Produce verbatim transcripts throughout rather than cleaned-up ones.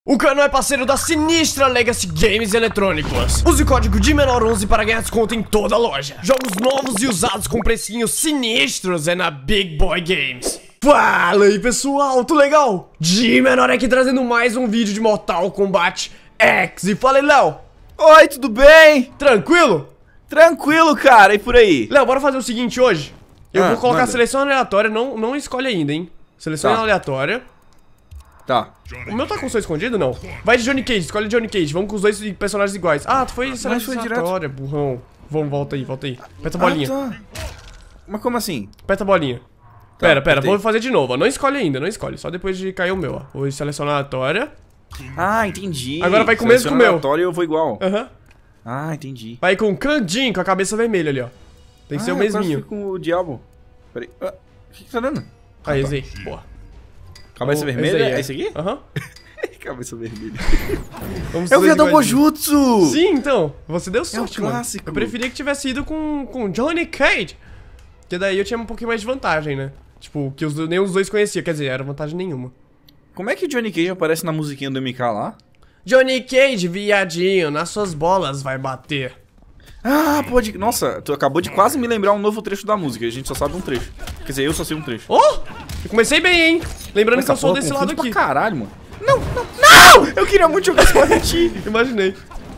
O Cano é parceiro da sinistra Legacy Games Eletrônicos. Use o código de menor onze para ganhar desconto em toda a loja. Jogos novos e usados com precinhos sinistros é na Big Boy Games. Fala aí pessoal, tudo legal? De menor aqui trazendo mais um vídeo de Mortal Kombat X. E fala aí, Léo. Oi, tudo bem? Tranquilo? Tranquilo, cara, e por aí? Léo, bora fazer o seguinte hoje. Eu Ah, vou colocar manda. a seleção aleatória, não, não escolhe ainda, hein? Seleção Tá. aleatória. Tá. O meu tá com som escondido, não? Vai de Johnny Cage, escolhe Johnny Cage. Vamos com os dois personagens iguais. Ah, tu foi seleção foi aleatória, burrão. Vamos, volta aí, volta aí. Aperta a Ah, bolinha. tá. Mas como assim? Aperta a bolinha. Pera, pera, apertei. vou fazer de novo, ó. Não escolhe ainda, não escolhe. Só depois de cair o meu, ó. Vou selecionar aleatória. Ah, entendi. Agora vai com o mesmo que o meu. Aleatório, eu vou igual. Aham. Ah, entendi. Vai com o Candinho, com a cabeça vermelha ali, ó. Tem que ah, ser o eu quase mesminho. fui com o diabo. Peraí. Ah, o que que tá dando? Aí, esse aí. Boa. Cabeça Ô, vermelha? esse aí, É esse aqui? Aham. Cabeça vermelha. Vamos É o os dois Viadão iguaizinhos. Bojutsu! Sim, então. Você deu sorte, mano. clássico. Eu preferia que tivesse ido com, com Johnny Cage. Porque daí eu tinha um pouquinho mais de vantagem, né? Tipo, que os, nem os dois conheciam. Quer dizer, era vantagem nenhuma. Como é que o Johnny Cage aparece na musiquinha do M K lá? Johnny Cage, viadinho, nas suas bolas vai bater. Ah, pode... Nossa, tu acabou de quase me lembrar um novo trecho da música. A gente só sabe um trecho. Quer dizer, eu só sei um trecho. Oh! Eu comecei bem, hein? Lembrando Mas que eu essa sou porra desse confunde lado aqui. pra caralho, mano. Não, não, não! Eu queria muito jogar esse correntinho. Imaginei.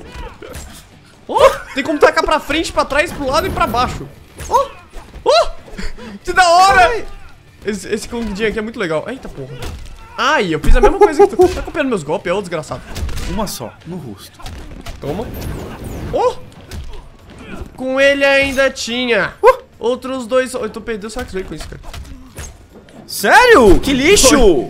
Oh! Tem como tacar pra frente, pra trás, pro lado e pra baixo. Oh! Oh! Que da hora! Esse, esse Kung Jin aqui é muito legal. Eita porra. Ai, eu fiz a mesma coisa que tu. Tá copiando meus golpes, é ô desgraçado. Uma só, no rosto. Toma. Oh! Com ele ainda tinha. Uh! Outros dois. Oh, tu perdeu o saco com isso, cara. Sério? Que lixo!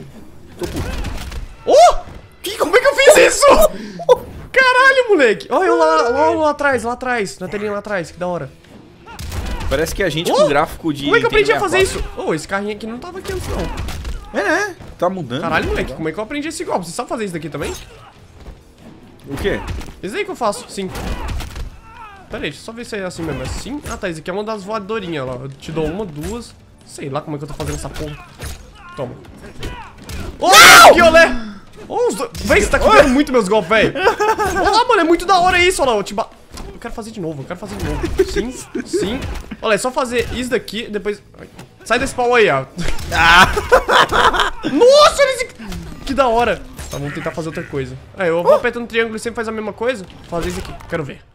Oh! Que, como é que eu fiz isso? Caralho, moleque. Olha eu lá, lá, lá atrás, lá atrás. Na telinha lá atrás, que da hora. Parece que a gente Oh! com gráfico de... Como é que eu aprendi a Nintendo fazer sessenta e isso? Oh, esse carrinho aqui não tava aqui antes, não. quatro. É, né? Tá mudando. Caralho, moleque, como é que eu aprendi esse golpe? Você sabe fazer isso daqui também? O quê? Esse aí que eu faço, sim. Pera aí, deixa eu só ver se é assim mesmo. Assim? Ah, tá, esse aqui é uma das voadorinhas lá. Eu te dou uma, duas. Sei lá como é que eu tô fazendo essa porra. Toma. Oh, que olé! Oh, os dois... Véi, você tá copiando muito meus golpes, velho. Olha lá, mano, é muito da hora isso, olha lá. Eu te ba... Eu quero fazer de novo, eu quero fazer de novo. Sim, sim. Olha, é só fazer isso daqui, depois... Ai, sai desse pau aí, ó. Nossa, olha esse... Que da hora. Tá, vamos tentar fazer outra coisa. Aí, eu vou apertando triângulo e sempre faz a mesma coisa. Vou fazer isso aqui, quero ver.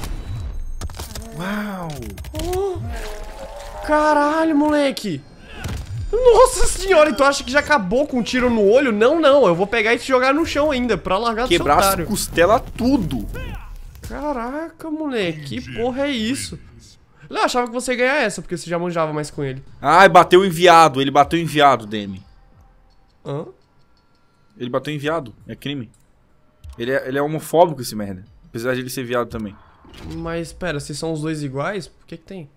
Uau! Oh, caralho, moleque. Nossa senhora, e tu acha que já acabou com um tiro no olho? Não, não, eu vou pegar e te jogar no chão ainda, pra largar do seu Quebrar as otário. costelas tudo. Caraca, moleque, que porra é isso? Eu achava que você ia ganhar essa, porque você já manjava mais com ele. Ai, bateu enviado. Ele bateu enviado, Demi. Hã? Ele bateu enviado. É crime. Ele é, ele é homofóbico, esse merda. Apesar de ele ser viado também. Mas, pera, se são os dois iguais, por que que tem?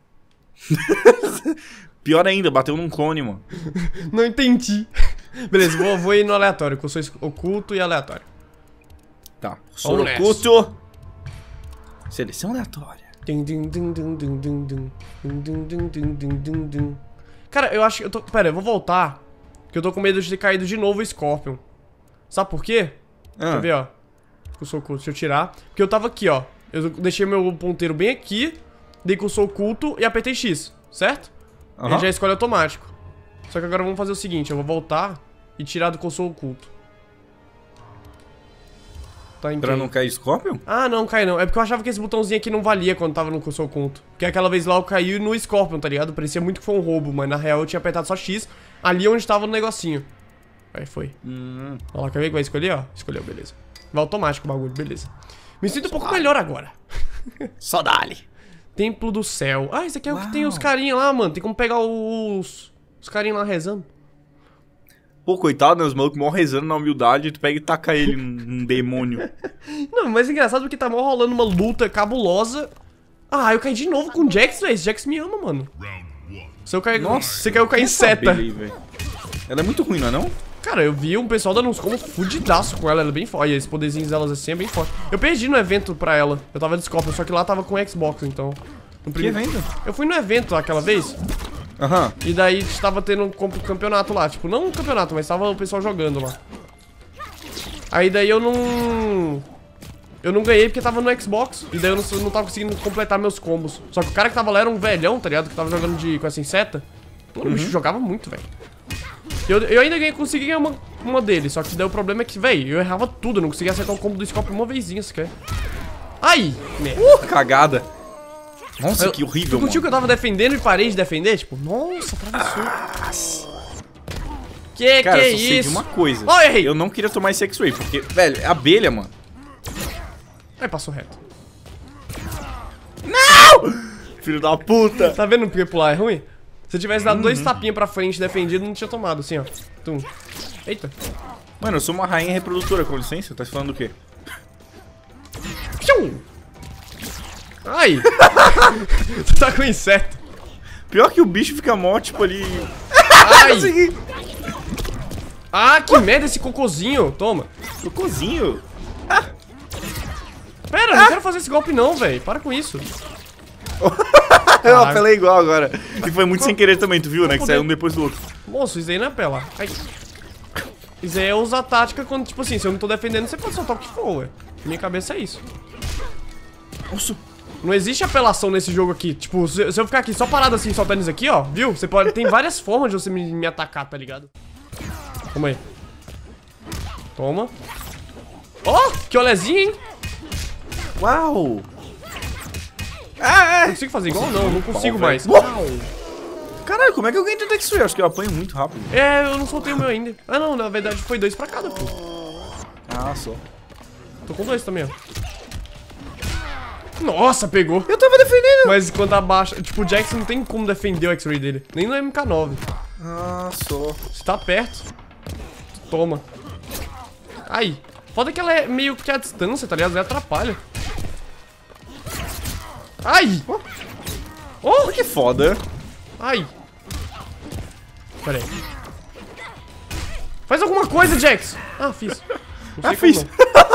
Pior ainda, bateu num clone, mano. Não entendi. Beleza, vou, vou ir no aleatório, que eu sou oculto e aleatório. Tá. Sou Vamos oculto. Seleção aleatória. Dum, dum, dum, dum, dum, dum, dum. Dum, dum, dum, dum, dum, dum, dum. Cara, eu acho que eu tô... Pera, eu vou voltar. Que eu tô com medo de ter caído de novo o Scorpion. Sabe por quê? Ah. Deixa eu ver, ó. Eu sou oculto, deixa eu tirar. Porque eu tava aqui, ó. Eu deixei meu ponteiro bem aqui. Dei que eu sou oculto e apertei X, certo? Uhum. Ele já escolhe automático. Só que agora vamos fazer o seguinte, eu vou voltar e tirar do que eu sou oculto. Tá em Pra quem? não cair Scorpion? Ah, não, cai não. É porque eu achava que esse botãozinho aqui não valia quando tava no que eu sou oculto. Porque aquela vez lá eu caí no Scorpion, tá ligado? Parecia muito que foi um roubo, mas na real eu tinha apertado só X. Ali onde tava no negocinho. Aí foi. Hum. Olha lá, quer ver que vai escolher, ó? Escolheu, beleza. Vai automático o bagulho, beleza. Me sinto um pouco melhor agora. Só dali. Templo do Céu. Ah, esse aqui é o Uau. que tem os carinha lá, mano. Tem como pegar os... Os carinha lá rezando. Pô, coitado, né? Os malucos mó rezando na humildade. Tu pega e taca ele num, num demônio. Não, mas é engraçado porque tá mal rolando uma luta cabulosa. Ah, eu caí de novo com o Jax, velho. Esse Jax me ama, mano. Se eu cair... Nossa. Você caiu com a inseta. Aí, velho. Ela é muito ruim, não é não? Cara, eu vi um pessoal dando uns combos fudidaço com ela, ela é bem forte. Olha, esse poderzinho delas assim é bem forte. Eu perdi no evento pra ela. Eu tava de Scorpion, só que lá tava com Xbox, então. No Que primeiro... evento? Eu fui no evento aquela vez. Aham. E daí tava tendo um campeonato lá. Tipo, não um campeonato, mas tava o pessoal jogando lá. Aí daí eu não... Eu não ganhei porque tava no Xbox. E daí eu não, não tava conseguindo completar meus combos. Só que o cara que tava lá era um velhão, tá ligado? Que tava jogando de, com essa inseta. Mano, uhum. O bicho jogava muito, velho. Eu, eu ainda ganhei, consegui ganhar uma, uma dele. Só que daí o problema é que, velho, eu errava tudo. Eu não conseguia acertar o combo do Scorpion uma vezinha sequer. Ai! Merda. Uh, cagada. Nossa, eu, que horrível, mano. Que eu tava defendendo e parei de defender? Tipo, nossa, atravessou. Ah, que cara, que é eu só sei isso? de uma coisa. Oh, errei. Eu não queria tomar esse X-Ray, porque, velho, é abelha, mano. Aí passou reto. Não! Filho da puta. Tá vendo porque pular é ruim? Se eu tivesse dado uhum. dois tapinhas pra frente defendido, não tinha tomado, assim, ó. Tum. Eita. Mano, eu sou uma rainha reprodutora, com licença. Tá falando do quê? Pium! Ai! Tu tá com inseto. Pior que o bicho fica mó, tipo, ali... Ai! Ah, que merda esse cocôzinho. Toma. Cocôzinho? Ah. Pera, eu não ah. quero fazer esse golpe não, velho. Para com isso. Eu apelei igual agora. E foi muito sem querer também, tu viu, né? Que saiu um depois do outro. Moço, isso aí não é apelar. Ai. Isso aí é usar tática quando, tipo assim, se eu não tô defendendo, você pode soltar o que for, ué. Minha cabeça é isso. Nossa. Não existe apelação nesse jogo aqui. Tipo, se, se eu ficar aqui só parado assim, soltando isso aqui, ó, viu? Você pode. Tem várias formas de você me, me atacar, tá ligado? Toma aí. Toma. Ó, oh, que olezinho, hein? Uau! Ah, é. Não consigo fazer igual? Não, não consigo Bom, mais. Uau. Caralho, como é que alguém tenta X-Ray? Acho que eu apanho muito rápido. É, eu não soltei o meu ainda. Ah, não, na verdade foi dois pra cada, pô. Ah, só. Tô com dois também, ó. Nossa, pegou. Eu tava defendendo. Mas quando abaixa... Tipo, o Jax não tem como defender o X-Ray dele. Nem no M K nove. Ah, só. Se tá perto, toma. Aí. Foda que ela é meio que a distância, tá ligado? Ela atrapalha. Ai! Oh! Oh, que foda! Ai! Pera aí. Faz alguma coisa, Jax! Ah, fiz. Não sei ah, fiz!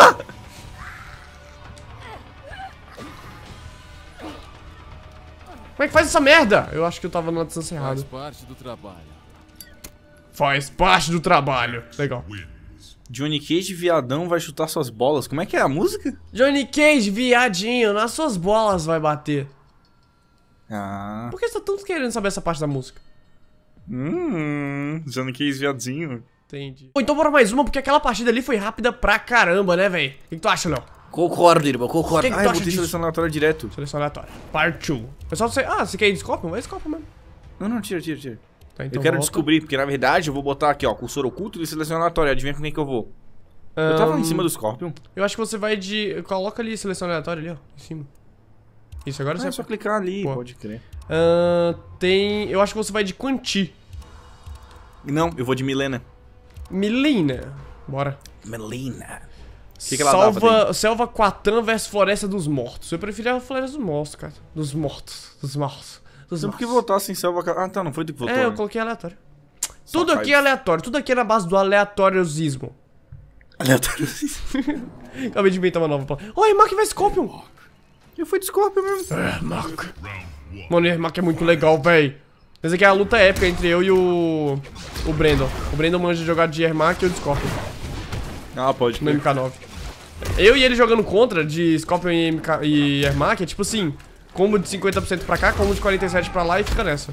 Como é que faz essa merda? Eu acho que eu tava numa distância errada. Faz parte do trabalho. Faz parte do trabalho. Legal. Johnny Cage, viadão, vai chutar suas bolas. Como é que é a música? Johnny Cage, viadinho, nas suas bolas vai bater. Ah. Por que você tá tanto querendo saber essa parte da música? Hum, Johnny Cage, viadinho. Entendi. Então bora mais uma, porque aquela partida ali foi rápida pra caramba, né, velho? O que, que tu acha, Léo? Concordo, irmão, concordo. Que que ah, eu botei seleção aleatória direto. Seleção aleatória. Part dois. Pessoal, você... Ah, você quer ir de Scorpion? Vai de Scorpion mesmo. Não, não, tira, tira, tira. Tá, então eu quero volta. descobrir, porque na verdade eu vou botar aqui, ó, cursor oculto e seleção aleatória. Adivinha com quem que eu vou? Um... Eu tava em cima do Scorpion. Eu acho que você vai de... Coloca ali seleção aleatória ali, ó, em cima. Isso, agora ah, você... é só clicar ali, Pô. pode crer. Uh, tem... Eu acho que você vai de Quanti. Não, eu vou de Milena. Milena. Bora. Milena. Que que ela Salva, dá Selva Quatran versus Floresta dos Mortos. Eu preferia a Floresta dos Mortos, cara. Dos Mortos. Dos Mortos. Dos Não, porque votasse em Selva... Ah, tá, não foi tu que votou. É, eu né? coloquei aleatório. Só Tudo faz. aqui é aleatório. Tudo aqui é na base do aleatoriosismo. Aleatoriosismo. Acabei de inventar uma nova palavra. Ó, oh, Ermac vai Scorpion. Eu fui de Scorpion mesmo. Ermac. Mano, o Ermac é muito legal, véi. Essa aqui é a luta épica entre eu e o... O Brandon. O Brandon manja jogar de Ermac e eu de Scorpion. Ah, pode. No M K nove. Eu e ele jogando contra de Scorpion e, M K, e Ermac é tipo assim, combo de cinquenta por cento pra cá, combo de quarenta e sete por cento pra lá e fica nessa.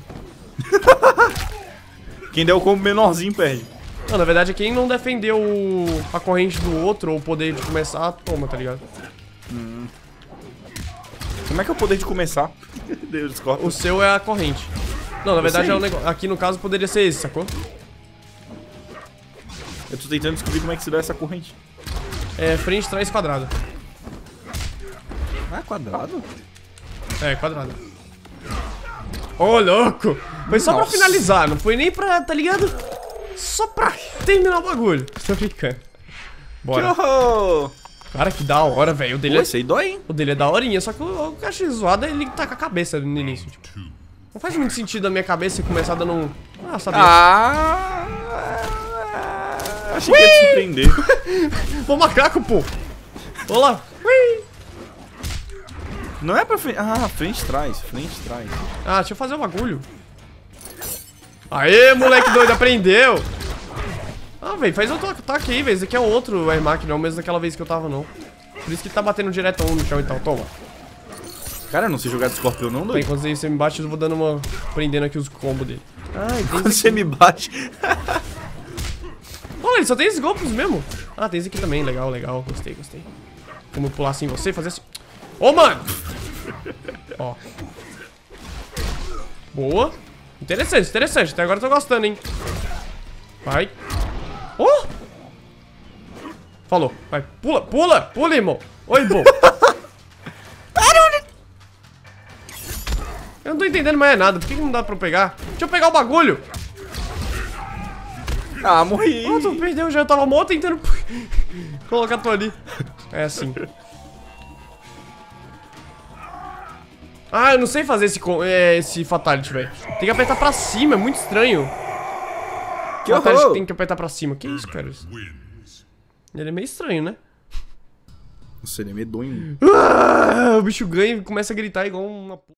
Quem der o combo menorzinho perde. Não, na verdade é quem não defendeu a corrente do outro ou o poder de começar, toma, tá ligado? Hum. Como é que é o poder de começar? Deus, Scorpion. O seu é a corrente. Não, na verdade sei. é o negócio. Aqui no caso poderia ser esse, sacou? Eu tô tentando descobrir como é que se dá essa corrente. É frente, trás, quadrado. Ah, quadrado? É, quadrado. Ô, oh, louco! Foi só Nossa. pra finalizar, não foi nem pra, tá ligado? Só pra terminar o bagulho. Tô brincando. Bora. Oh! Cara, que da hora, velho. O dele Pô, é... esse aí dói, hein? O dele é daorinha, só que o que eu achei zoado é ele tá com a cabeça no início, tipo. Não faz muito sentido a minha cabeça começar dando um... Ah, sabia. Ah! Achei Ui! que ia te surpreender. Ô, macaco, pô. Olá. Ui! Não é pra frente... Ah, frente trás, frente trás. Ah, deixa eu fazer o bagulho. Aê, moleque doido, aprendeu. Ah, velho, faz outro ataque aí, velho. Esse aqui é outro R-Mac, não é o mesmo daquela vez que eu tava, não. Por isso que ele tá batendo direto um no chão e tal. Toma. Cara, eu não sei jogar de escorpião não, Tá, doido. enquanto você me bate, eu vou dando uma... prendendo aqui os combos dele. Ai, tem Quando esse você aqui. me bate. Olha, ele só tem esses golpes mesmo. Ah, tem esse aqui também. Legal, legal. Gostei, gostei. Como pular assim em você, fazer assim. Ô, mano! Ó. Boa. Interessante, interessante. Até agora eu tô gostando, hein. Vai. Oh! Falou. Vai. Pula, pula, pula, irmão. Oi, irmão. Eu não tô entendendo mais nada. Por que que não dá pra eu pegar? Deixa eu pegar o bagulho. Ah, morri. Oh, tu perdeu já. Eu tava mó tentando colocar tu ali. É assim. Ah, eu não sei fazer esse, é, esse fatality, velho. Tem que apertar pra cima, é muito estranho. Que Fatality horror. tem que apertar pra cima. Que isso, cara? Ele é meio estranho, né? Nossa, ele é medonho. Ah, o bicho ganha e começa a gritar igual uma...